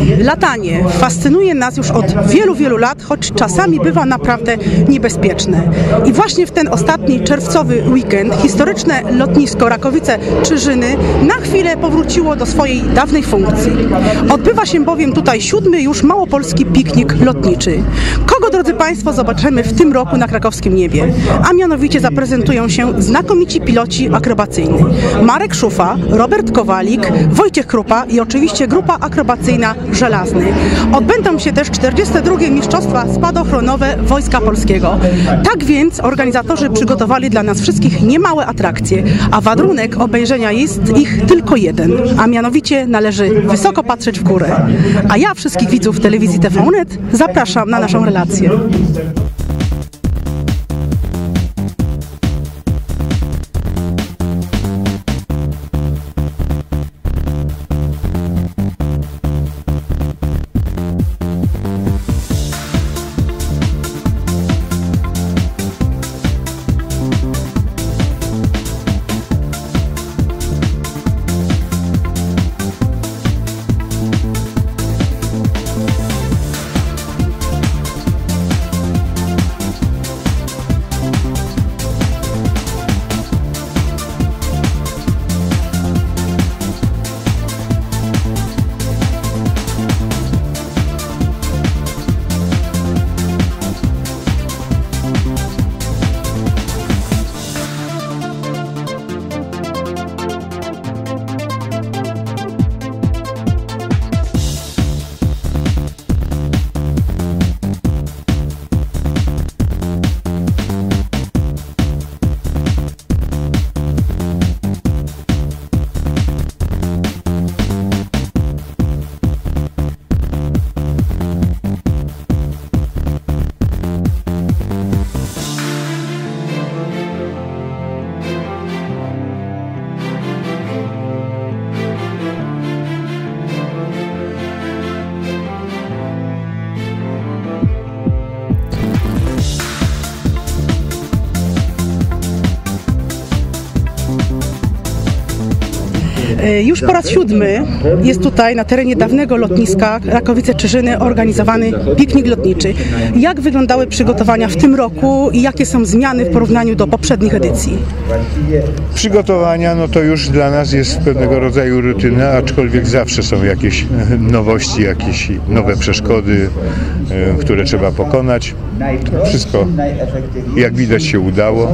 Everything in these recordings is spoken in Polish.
Latanie fascynuje nas już od wielu, wielu lat, choć czasami bywa naprawdę niebezpieczne. I właśnie w ten ostatni czerwcowy weekend historyczne lotnisko Rakowice-Czyżyny na chwilę powróciło do swojej dawnej funkcji. Odbywa się bowiem tutaj 7. już małopolski piknik lotniczy. Kogo, drodzy Państwo, zobaczymy w tym roku na krakowskim niebie? A mianowicie zaprezentują się znakomici piloci akrobacyjni. Marek Szufa, Robert Kowalik, Wojciech Krupa i oczywiście grupa akrobacyjna Żelazny. Odbędą się też 42. Mistrzostwa Spadochronowe Wojska Polskiego. Tak więc organizatorzy przygotowali dla nas wszystkich niemałe atrakcje, a warunek obejrzenia jest ich tylko jeden, a mianowicie należy wysoko patrzeć w górę. A ja wszystkich widzów telewizji TVNet zapraszam na naszą relację. Już po raz 7. jest tutaj na terenie dawnego lotniska Rakowice-Czyżyny organizowany piknik lotniczy. Jak wyglądały przygotowania w tym roku i jakie są zmiany w porównaniu do poprzednich edycji? Przygotowania, no to już dla nas jest pewnego rodzaju rutyna, aczkolwiek zawsze są jakieś nowości, jakieś nowe przeszkody, które trzeba pokonać. Wszystko, jak widać, się udało.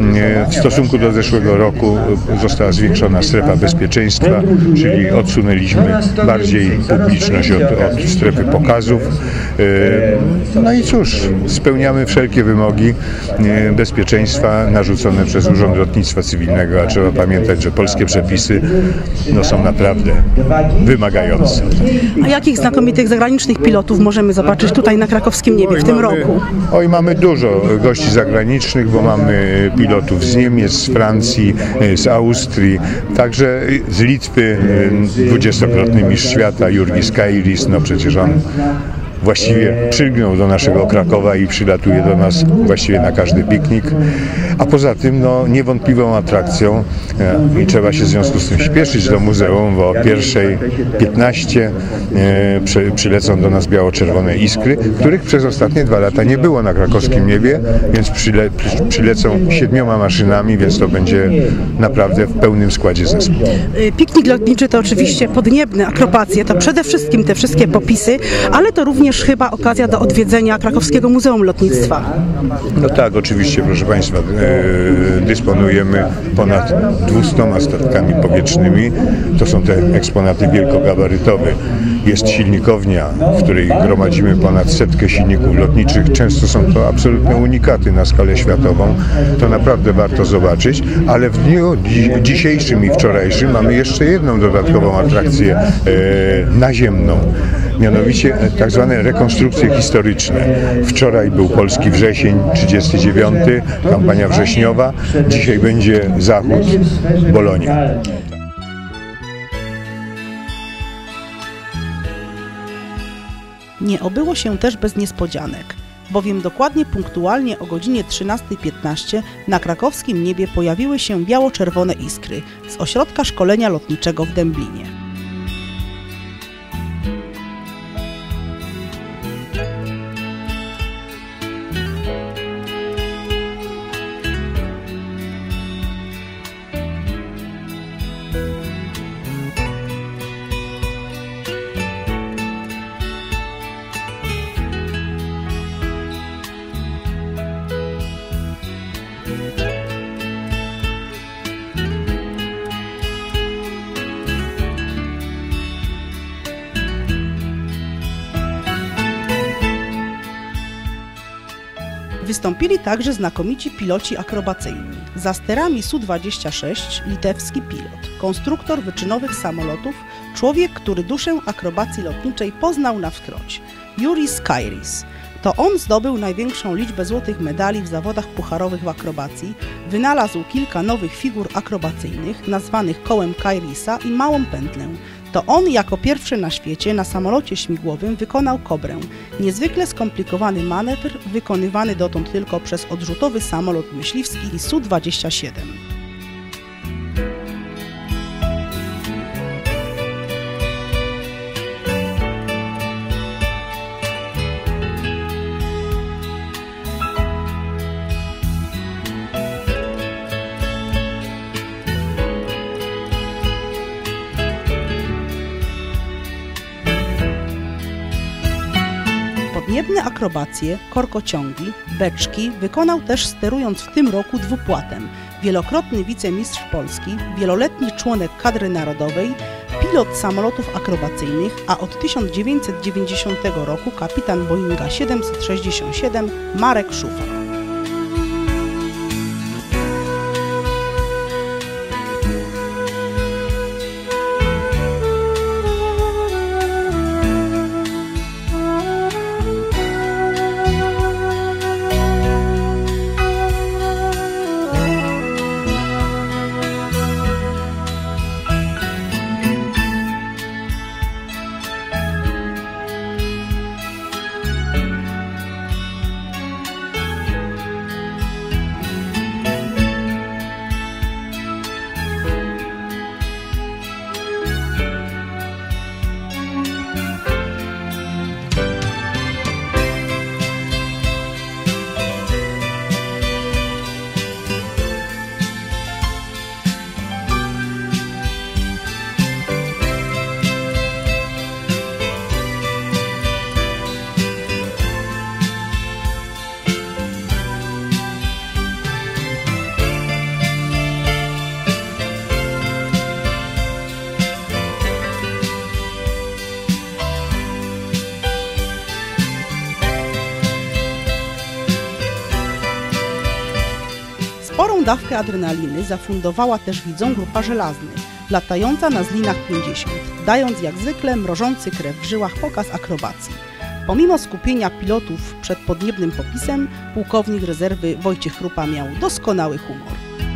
W stosunku do zeszłego roku została zwiększona strefa bezpieczeństwa, czyli odsunęliśmy bardziej publiczność od strefy pokazów. No i cóż, spełniamy wszelkie wymogi bezpieczeństwa narzucone przez Urząd Lotnictwa Cywilnego, a trzeba pamiętać, że polskie przepisy są naprawdę wymagające. A jakich znakomitych zagranicznych pilotów możemy zobaczyć tutaj na krakowskim niebie w tym roku? Oj, mamy dużo gości zagranicznych, bo mamy pilotów z Niemiec, z Francji, z Austrii, także z Litwy, 20-krotny mistrz świata Jurgis Kairis, no przecież on właściwie przylgnął do naszego Krakowa i przylatuje do nas właściwie na każdy piknik. A poza tym no, niewątpliwą atrakcją i trzeba się w związku z tym śpieszyć do muzeum, bo o 1:15 przylecą do nas biało-czerwone iskry, których przez ostatnie 2 lata nie było na krakowskim niebie, więc przylecą 7 maszynami, więc to będzie naprawdę w pełnym składzie zespół. Piknik lotniczy to oczywiście podniebne akrobacje, to przede wszystkim te wszystkie popisy, ale to również chyba okazja do odwiedzenia Krakowskiego Muzeum Lotnictwa. No tak, oczywiście, proszę Państwa, dysponujemy ponad 200 statkami powietrznymi. To są te eksponaty wielkogabarytowe. Jest silnikownia, w której gromadzimy ponad 100 silników lotniczych. Często są to absolutne unikaty na skalę światową. To naprawdę warto zobaczyć, ale w dniu dzisiejszym i wczorajszym mamy jeszcze jedną dodatkową atrakcję naziemną. Mianowicie tak zwane rekonstrukcje historyczne. Wczoraj był polski wrzesień, 39, kampania wrześniowa. Dzisiaj będzie zachód, Bolonia. Nie obyło się też bez niespodzianek, bowiem dokładnie punktualnie o godzinie 13:15 na krakowskim niebie pojawiły się biało-czerwone iskry z Ośrodka Szkolenia Lotniczego w Dęblinie. Wystąpili także znakomici piloci akrobacyjni. Za sterami Su-26 litewski pilot, konstruktor wyczynowych samolotów, człowiek, który duszę akrobacji lotniczej poznał na wskroś, Juris Kairis. To on zdobył największą liczbę złotych medali w zawodach pucharowych w akrobacji, wynalazł kilka nowych figur akrobacyjnych, nazwanych kołem Kairisa i małą pętlę. To on jako pierwszy na świecie na samolocie śmigłowym wykonał kobrę, niezwykle skomplikowany manewr wykonywany dotąd tylko przez odrzutowy samolot myśliwski Su-27. Podniebne akrobacje, korkociągi, beczki wykonał też sterując w tym roku dwupłatem. Wielokrotny wicemistrz Polski, wieloletni członek kadry narodowej, pilot samolotów akrobacyjnych, a od 1990 roku kapitan Boeinga 767 Marek Szufak. Sporą dawkę adrenaliny zafundowała też widzom grupa Żelaznych, latająca na Zlinach 50, dając jak zwykle mrożący krew w żyłach pokaz akrobacji. Pomimo skupienia pilotów przed podniebnym popisem, pułkownik rezerwy Wojciech Krupa miał doskonały humor.